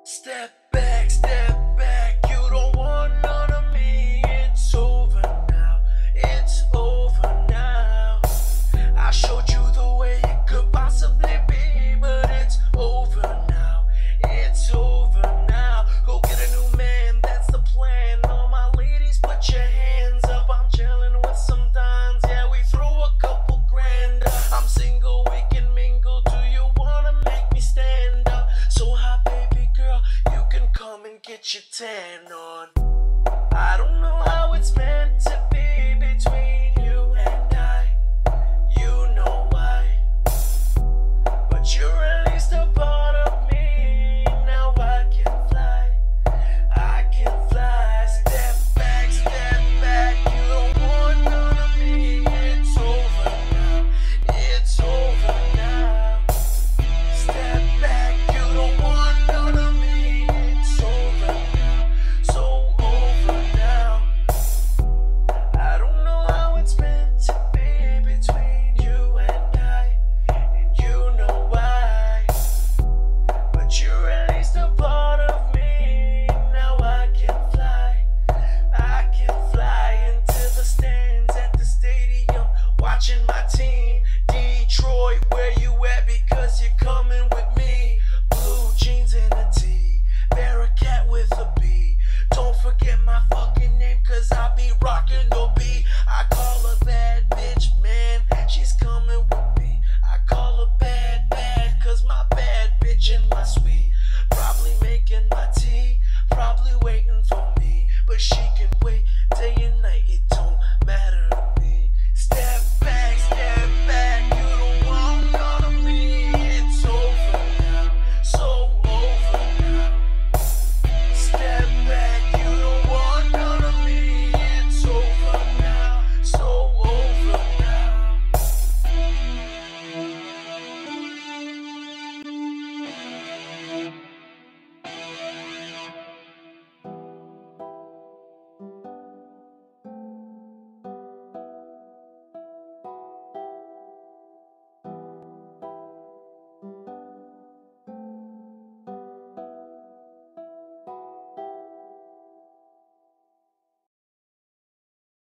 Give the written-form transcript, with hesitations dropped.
Step back, you don't want none of me. It's over now, it's over now. I showed you the way it could possibly be, but it's over now, it's over now. Go get a new man, that's the plan. All my ladies, put your hands up. I'm chilling with some dons, yeah, we throw a couple grand. I'm single, we can mingle. Do you wanna make me stand up? So hot, baby girl, you can come and get your tan on. I don't know how it's meant to be between you and I. You know why, but you're at least a part of me. Now I can fly, I can fly. Step back, you don't want none of me. It's over now, it's over now. Step back, you don't want none of me. It's over now, so over now. I don't know how it's meant to be between you and I, and you know why, but you're at least a part of me. Now I can fly into the stands at the stadium, watching my team